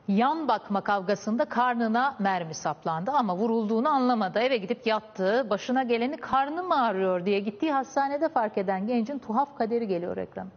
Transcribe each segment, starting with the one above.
Yan bakma kavgasında karnına mermi saplandı ama vurulduğunu anlamadı. Eve gidip yattı. Başına geleni karnım ağrıyor diye gittiği hastanede fark eden gencin tuhaf kaderi geliyor ekrana.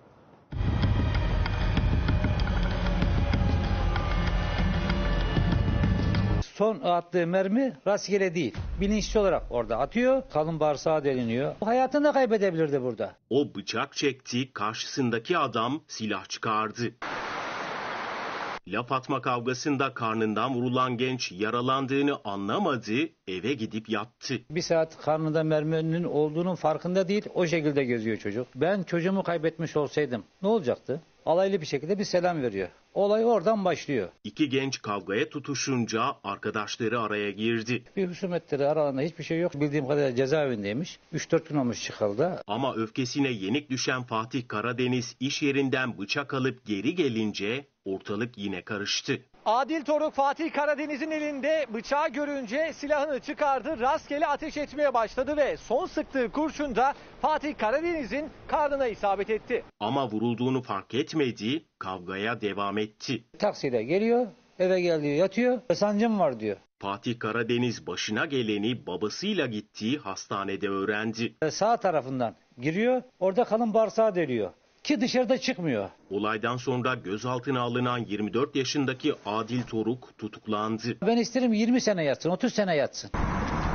Son attığı mermi rastgele değil. Bilinçli olarak orada atıyor. Kalın bağırsağı deliniyor. Hayatını da kaybedebilirdi burada. O bıçak çekti, karşısındaki adam silah çıkardı. Laf atma kavgasında karnından vurulan genç yaralandığını anlamadı, eve gidip yattı. Bir saat karnında merminin olduğunun farkında değil. O şekilde geziyor çocuk. Ben çocuğumu kaybetmiş olsaydım ne olacaktı? Alaylı bir şekilde bir selam veriyor. Olay oradan başlıyor. İki genç kavgaya tutuşunca arkadaşları araya girdi. Bir husumetleri aralarında hiçbir şey yok. Bildiğim kadarıyla cezaevindeymiş. 3-4 gün olmuş çıkalı. Ama öfkesine yenik düşen Fatih Karadeniz iş yerinden bıçak alıp geri gelince ortalık yine karıştı. Adil Toruk Fatih Karadeniz'in elinde bıçağı görünce silahını çıkardı, rastgele ateş etmeye başladı ve son sıktığı kurşun da Fatih Karadeniz'in karnına isabet etti. Ama vurulduğunu fark etmedi, kavgaya devam etti. Taksiyle geliyor, eve geliyor, yatıyor. Sancım var diyor. Fatih Karadeniz başına geleni babasıyla gittiği hastanede öğrendi. Sağ tarafından giriyor, orada kalın bağırsağı deliyor. Ki dışarıda çıkmıyor. Olaydan sonra gözaltına alınan 24 yaşındaki Adil Toruk tutuklandı. Ben isterim 20 sene yatsın, 30 sene yatsın.